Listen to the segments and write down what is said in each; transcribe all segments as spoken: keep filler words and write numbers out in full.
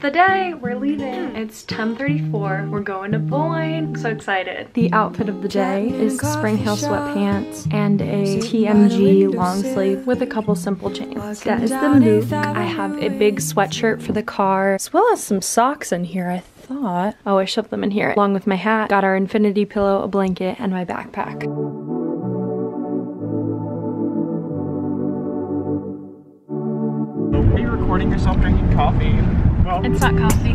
the day. We're leaving. It's ten thirty-four. We're going to Boyne. So excited. The outfit of the day is Spring Hill sweatpants and a T M G long sleeve with a couple simple chains. That is the look. I have a big sweatshirt for the car, as well as some socks in here, I thought. Oh, I shoved them in here along with my hat. Got our infinity pillow, a blanket, and my backpack. Are you recording yourself drinking coffee? Well, it's not coffee.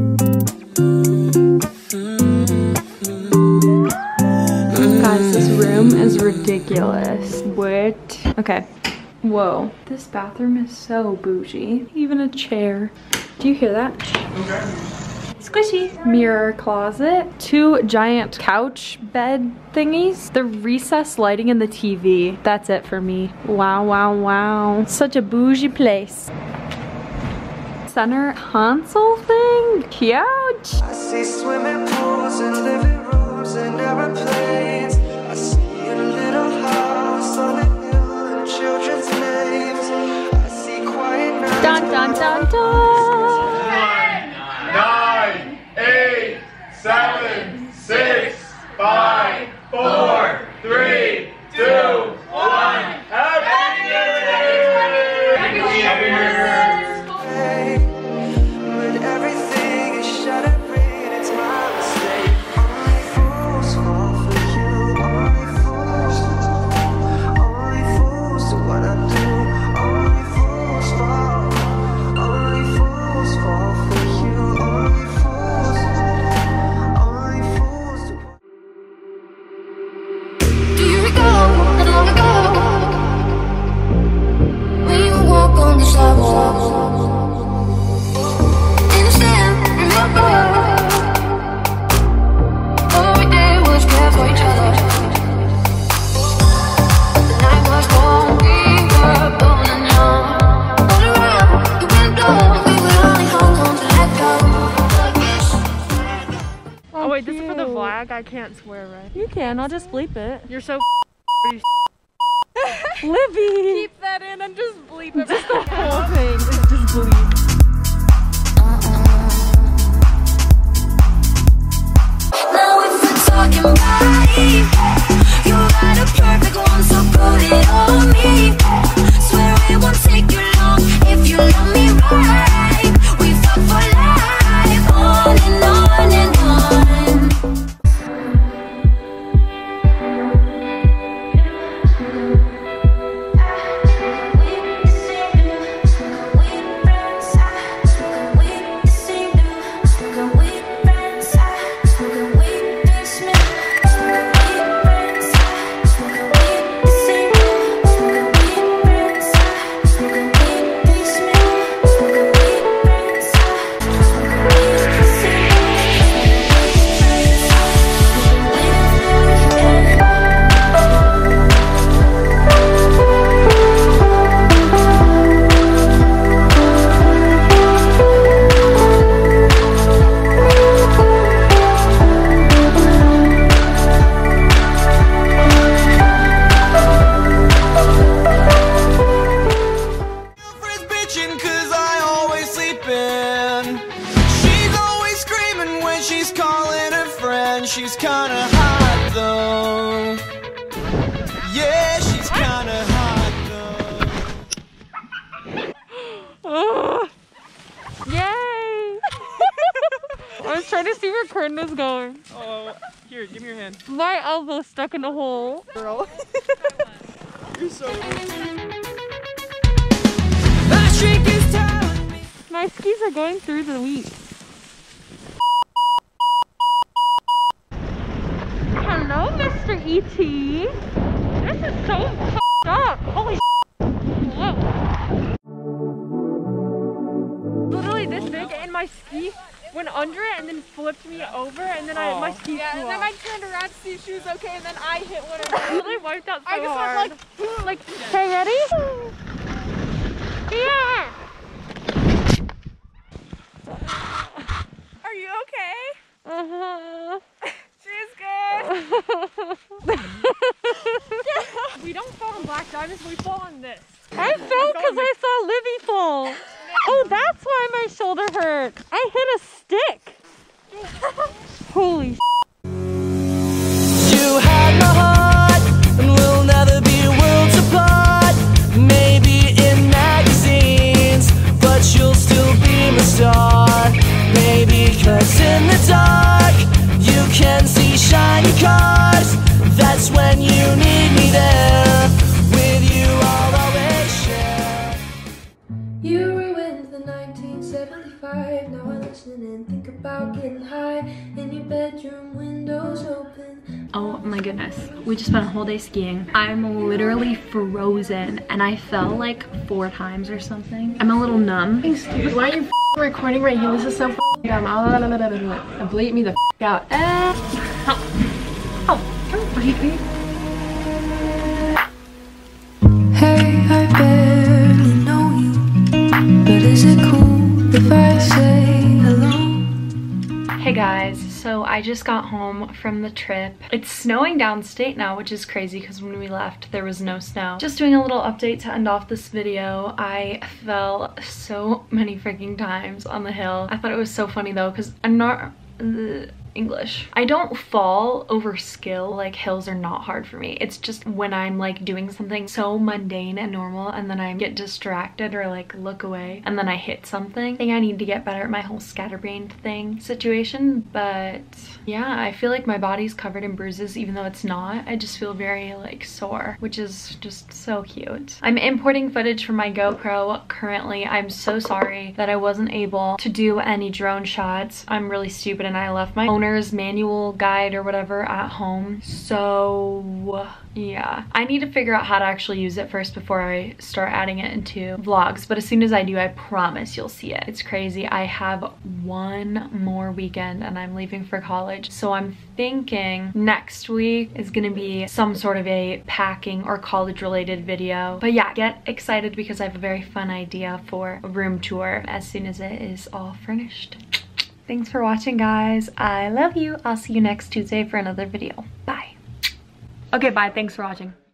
Guys, this room is ridiculous. What? Okay. Whoa. This bathroom is so bougie. Even a chair. Do you hear that? okay. Squishy. Mirror closet. Two giant couch bed thingies. The recessed lighting in the T V. That's it for me. Wow, wow, wow. Such a bougie place. Center console thing. Cute. I see swimming pools and living rooms and airplanes. I see a little house on a hill and children's names. I see quiet nights. Dun dun dun dun. Nine, eight, seven, six, five, four, three, two, one. Happy New Year! Happy New Year! When everything is shattering, it's my mistake. Only fools fall for you. Only fools. Only fools do what I do. Only fools fall. Only fools fall for you. Only fools. Only fools do. Do you recall not long ago when you walk on the sidewalk? Oh wait, this is for the vlog. I can't swear, right? You can. I'll just bleep it. You're so Libby. Keep that in and just bleep it. Just the whole thing. Just bleep. Now if we're talking body, you got a perfect one, so put it on me. Swear it won't take you long if you love me right. We fuck for life, on and on and on. She's kinda hot though. Yeah, she's kinda hot though. Oh, yay! I was trying to see where Curtin was going. Oh, here, give me your hand. My elbow's stuck in a hole. Girl. You're so My skis are going through the wheat. Hello, Mister E T This is so f***ed up. Holy Whoa. Literally this big, and my ski went under it and then flipped me over, and then I, my ski Yeah, flew and then off. I turned around to see if she was okay, and then I hit one of her. I literally wiped out so I just hard. went like, like, hey, ready? Yeah. are you okay? Uh-huh. She's good. We don't fall on black diamonds, we fall on this. I fell because I saw Livy fall. Oh, that's why my shoulder hurt. I hit a stick. Holy sh**. You had my heart, and we'll never be worlds apart. Maybe in magazines, but you'll still be my star. Maybe 'cause in the dark, you can see shiny cars. That's when you need me there. With you, I'll always share. You ruined the nineteen seventy-five. Now I listen and think about getting high in your bedroom, windows open. Oh my goodness, we just spent a whole day skiing. I'm literally frozen and I fell like four times or something. I'm a little numb. Stupid. Why are you f***ing recording right here? This is so f***ing dumb. Oh, bleep me the f*** out. Eh. Oh, don't breathe me. Hey, I barely know you, but is it cool if I say hello? Hey guys, so I just got home from the trip. It's snowing downstate now, which is crazy because when we left there was no snow. Just doing a little update to end off this video. I fell so many freaking times on the hill. I thought it was so funny though because I'm not uh, English. I don't fall over skill. Like, hills are not hard for me. It's just when I'm like doing something so mundane and normal and then I get distracted or like look away and then I hit something. I think I need to get better at my whole scatterbrained thing situation, but yeah, I feel like my body's covered in bruises even though it's not. I just feel very like sore, which is just so cute. I'm importing footage from my GoPro currently. I'm so sorry that I wasn't able to do any drone shots. I'm really stupid and I left my owner's manual guide or whatever at home. So yeah, I need to figure out how to actually use it first before I start adding it into vlogs. But as soon as I do, I promise you'll see it. It's crazy. I have one more weekend and I'm leaving for college. So I'm thinking next week is gonna be some sort of a packing or college related video. But yeah, get excited because I have a very fun idea for a room tour as soon as it is all furnished. Thanks for watching, guys. I love you. I'll see you next Tuesday for another video. Bye. Okay, bye. Thanks for watching.